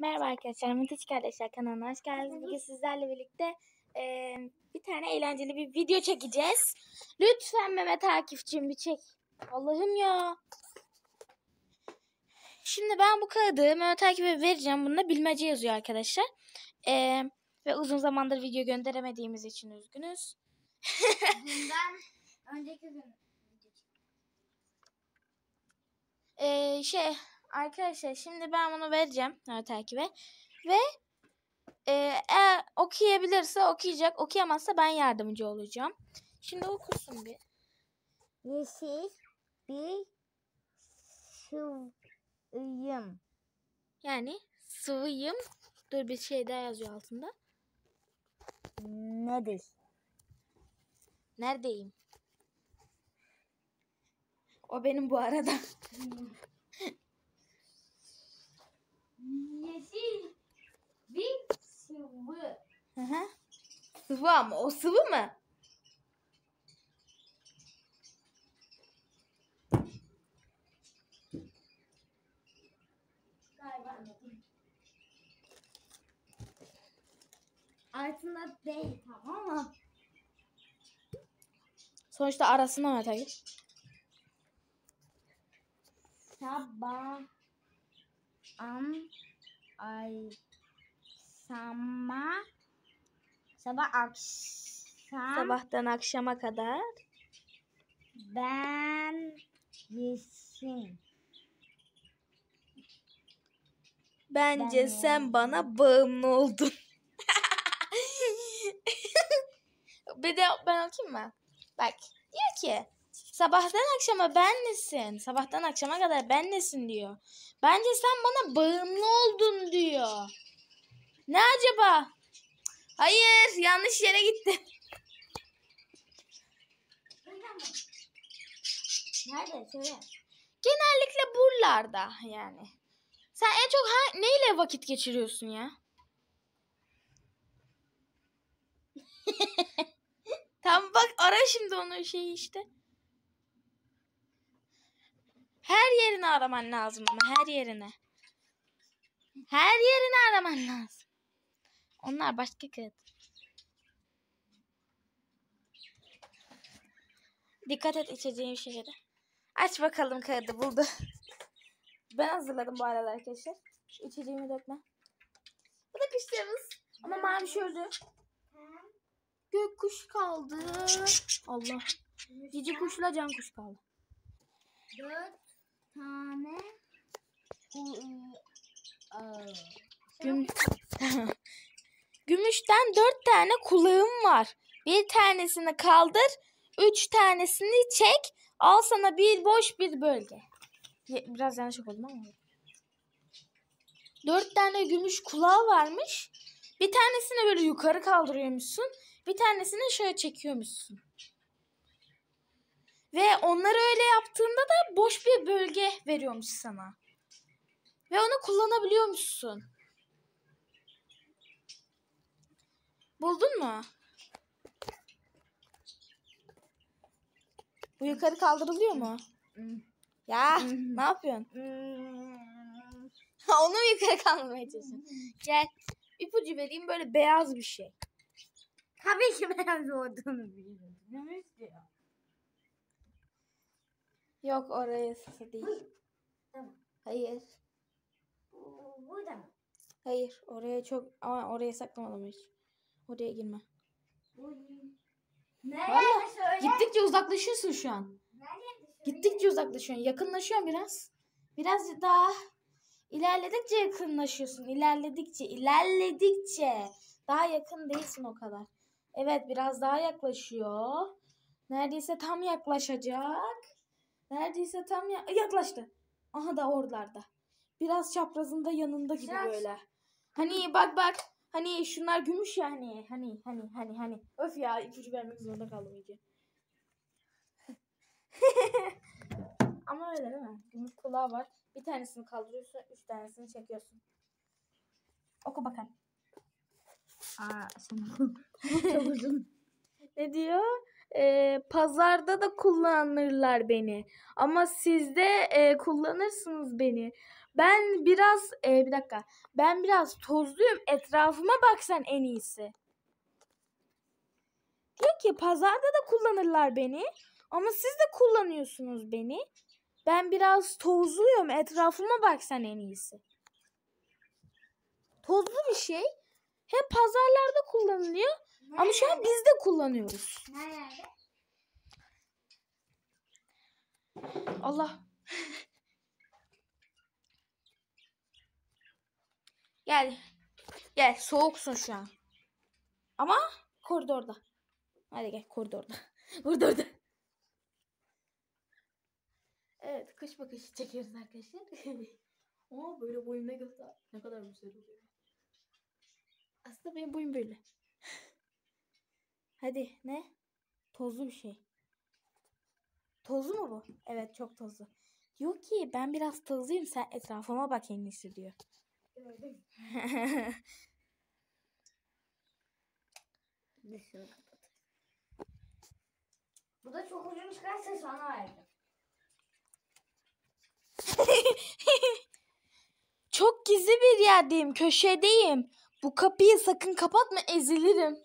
Merhaba arkadaşlar, Mıntıç Kardeşler kanalına hoş geldiniz. Bugün sizlerle birlikte bir tane eğlenceli bir video çekeceğiz. Lütfen Mehmet takipçim bir çek. Allah'ım ya. Şimdi ben bu kağıdı Mehmet takibe vereceğim. Bunda bilmece yazıyor arkadaşlar. Ve uzun zamandır video gönderemediğimiz için üzgünüz. Bundan önceki gün Arkadaşlar şimdi ben bunu vereceğim Mehmet takibe. Ve eğer okuyabilirse okuyacak, okuyamazsa ben yardımcı olacağım. Şimdi okusun bir. yeşil bir sıvıyım. Yani sıvıyım. Dur bir şey daha yazıyor altında. Nedir? Neredeyim? O benim bu arada. Yeşil bir sıvı. Hı hı. Sıvı ama o sıvı mı? Galiba anladım. Altında değil tamam mı? Sonuçta arasına mı atayım? Sabah akşam Sabahtan akşama kadar. ben yeşil. Bence Ben sen bana bağımlı oldun. Bir de ben okuyayım mı? Bak diyor ki sabahtan akşama benlesin. Sabahtan akşama kadar benlesin diyor. Bence sen bana bağımlı oldun diyor. Ne acaba? Hayır, yanlış yere gittin. Nerede? Söyle. Genellikle buralarda yani. Sen en çok neyle vakit geçiriyorsun ya? Tamam bak ara şimdi onu işte. Her yerini araman lazım ama her yerini. Her yerini araman lazım. Onlar başka kağıt. Dikkat et içeceğin şeylere. Aç bakalım kağıdı buldu. Ben hazırladım bu arada arkadaşlar. İçeceğimi dökme. Bu da kuşlarımız. Ama mavi öldü. Gökkuş kaldı. Allah. Cici kuşla can kuş kaldı. 4 tane Gümüşten 4 tane kulağım var. Bir tanesini kaldır. 3 tanesini çek. Al sana bir boş bir bölge. Biraz yanlış okudum ama. 4 tane gümüş kulağı varmış. Bir tanesini böyle yukarı kaldırıyormuşsun. Bir tanesini şöyle çekiyormuşsun. Ve onları öyle yaptığında da boş bir bölge veriyormuş sana. Ve onu kullanabiliyormuşsun. Buldun mu? Bu yukarı kaldırılıyor mu? Ya ne yapıyorsun? Onu yukarı kaldırmaya çalışıyorsun. Gel ipucu vereyim böyle beyaz bir şey. Tabii ki beyaz olduğunu biliyorum. Ne istiyor? Yok orası değil. Tamam. Hayır. Burada mı? Hayır oraya saklamadım hiç. Oraya girme. Nerede söyle? Gittikçe uzaklaşıyorsun şu an. Nerede söyle? Gittikçe uzaklaşıyorsun. Yakınlaşıyorsun biraz. Biraz daha ilerledikçe yakınlaşıyorsun. İlerledikçe. Daha yakın değilsin o kadar. Evet biraz daha yaklaşıyor. Neredeyse tam yaklaşacak. Yaklaştı. Aha da oralarda. Biraz çaprazında yanında gibi böyle. Hani bak. Hani şunlar gümüş ya hani. Öf ya ipucu vermek zorunda kaldım iyice. Ama öyle değil mi? Gümüş kulağı var. Bir tanesini kaldırıyorsun, 3 tanesini çekiyorsun. Oku bakalım. Çok uzun. Ne diyor? Pazarda da kullanırlar beni. Ama siz de kullanırsınız beni. Ben biraz bir dakika. Ben biraz tozluyum. Etrafıma baksan en iyisi. Diyor ki pazarda da kullanırlar beni. Ama siz de kullanıyorsunuz beni. Ben biraz tozluyum. Etrafıma baksan en iyisi. Tozlu bir şey. Hem pazarlarda kullanılıyor. Ama şu an biz de kullanıyoruz. Nerede? Allah. Gel. Gel. Soğuksun şu an. Ama koridorda. Hadi gel koridorda. Koridorda. Evet, kış bakışı çekiyoruz arkadaşlar. Ama böyle boyum ne kadar güzel oluyor. Aslında benim boyum böyle. Hadi ne? Tozlu bir şey. Tozlu mu bu? Evet, çok tozlu. Diyor ki ben biraz tozluyum, sen etrafıma bak en iyisi diyor. Gördüm. Dışarı kapat. Bu da çok uzun çıkarsa sana verdim. Çok gizli bir yerdeyim, köşedeyim. Bu kapıyı sakın kapatma, ezilirim.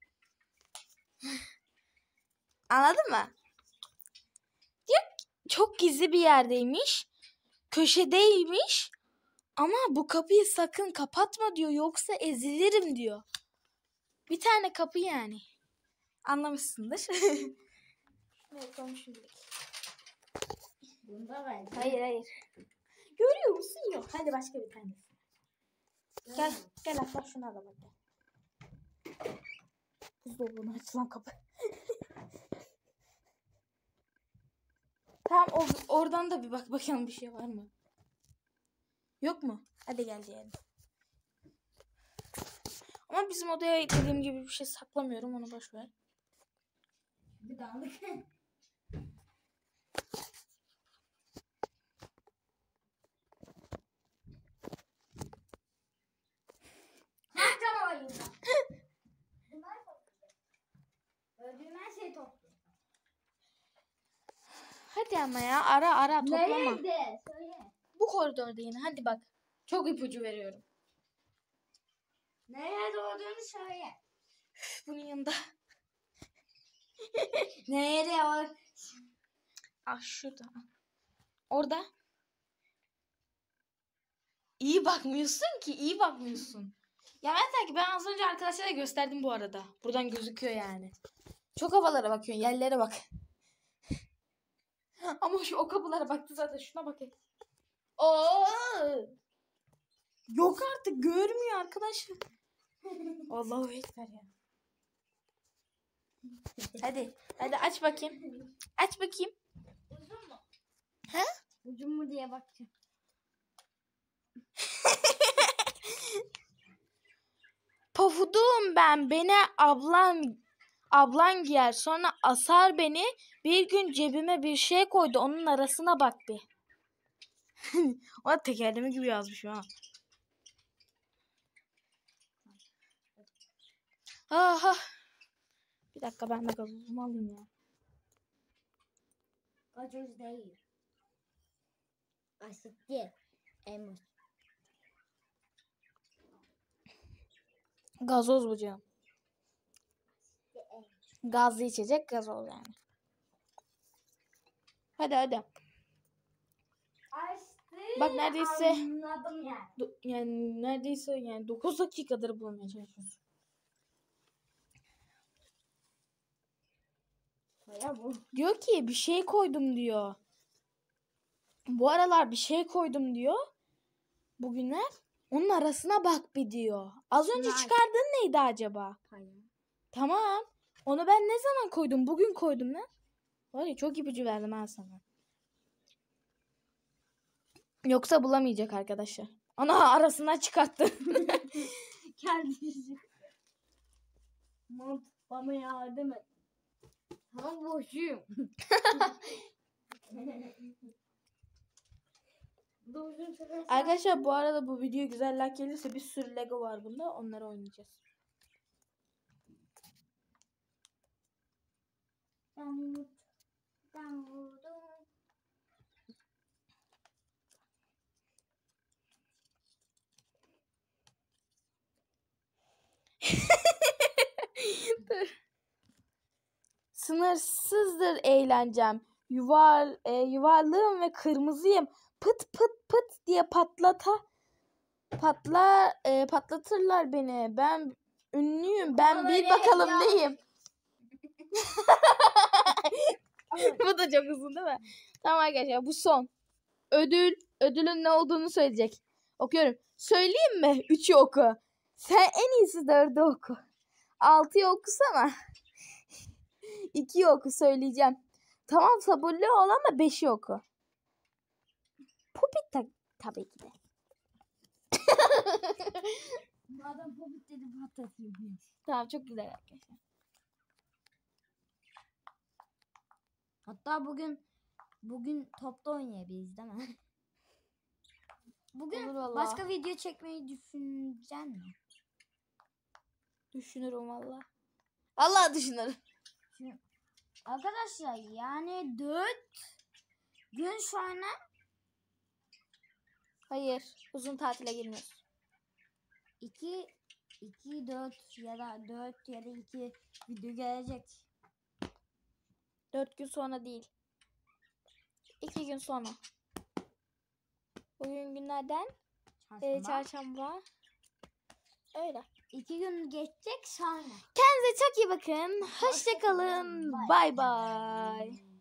Anladın mı? Diyor çok gizli bir yerdeymiş. Köşedeymiş. Ama bu kapıyı sakın kapatma diyor, yoksa ezilirim diyor. Bir tane kapı yani. Anlamışsındır. Evet, komşuluk. Bunu da verdim. Hayır. Görüyor musun? Yok. Hadi başka bir tanesi. Gel atla şuna da bak. Buzdolabına açılan kapı. Tamam, oradan da bir bak bakalım bir şey var mı? Yok mu? Hadi gel diyelim. Ama bizim odaya dediğim gibi bir şey saklamıyorum, onu boş ver. Bir dağınık. Tamam oyunda. Bunlar toplayacak. Öldüğüm her şeyi topluyor. Hadi ama ya, ara toplama. Nerede? Söyle. Bu koridorda yine, hadi bak. Çok ipucu veriyorum. Nerede olduğunu söyle. Bunun yanında. Nerede o? Ah, şurada. Orada. İyi bakmıyorsun ki, iyi bakmıyorsun. Ya ben az önce arkadaşlara gösterdim bu arada. Buradan gözüküyor yani. Çok havalara bakıyorsun, yerlere bak. Ama şu o kapılara baktı zaten, şuna bak. Oo! Yok artık, görmüyor arkadaşlar. Allahu ekber ya. Hadi aç bakayım. Aç bakayım. Uzun mu? He? Uzun mu diye bakacağım. Pofudum ben. Beni ablan giyer. Sonra asar beni. Bir gün cebime bir şey koydu. Onun arasına bak bir. O da tekerleme gibi yazmış ha. Aha. Bir dakika, ben de gazozumu alayım ya. Gazoz değil. Asitli. Elmas. Gazoz bu canım. Gazlı içecek, gazoz yani. Hadi. Açtı. Bak neredeyse. Anladım yani. Yani neredeyse yani 9 dakikadır bulmaya çalışıyoruz. Ya bu. Diyor ki bir şey koydum diyor. Bu aralar bir şey koydum diyor. Bugünler. Onun arasına bak bir diyor. Az önce Nice. çıkardığın neydi acaba? Hayır. Tamam. Onu ben ne zaman koydum? Bugün koydum lan. Var ya, çok ipucu verdim ha sana. Yoksa bulamayacak arkadaşlar. Ana, arasından çıkarttı. Kendisi. Mont bana yardım et. Tam boşuyum. Arkadaşlar, bu arada bu video güzel like gelirse bir sürü Lego var bunda. Onları oynayacağız. Ben vurdum. sınırsızdır eğlencem. Yuvarlığım ve kırmızıyım. Pıt pıt pıt diye patlatırlar beni. Ben ünlüyüm. Ben bil bakalım neyim. Bu da çok uzun değil mi? Tamam arkadaşlar, bu son. Ödülün ne olduğunu söyleyecek. Okuyorum. Söyleyeyim mi? 3'ü oku. Sen en iyisi 4'ü oku. 6'yı okusana. 2'yi oku, söyleyeceğim. Tamam, sabırlı ol ama 5'i oku. Popit tabii ki de. Madem popit dedi patlatıyor. Tamam, çok güzel arkadaşlar. Hatta bugün topta oynayabiliriz değil mi? Bugün Olur vallahi. başka video çekmeyi düşüneceksin mi? Düşünürüm valla. Allah düşünürüm. Şimdi, arkadaşlar yani 4 gün sonra Hayır, uzun tatile girmiyoruz. 2 4 ya da 4 ya da 2 video gelecek. 4 gün sonra değil. 2 gün sonra. Bugün günlerden çarşamba. Öyle. 2 gün geçecek sonra. Kendinize çok iyi bakın. Hoşça kalın. Bay bay.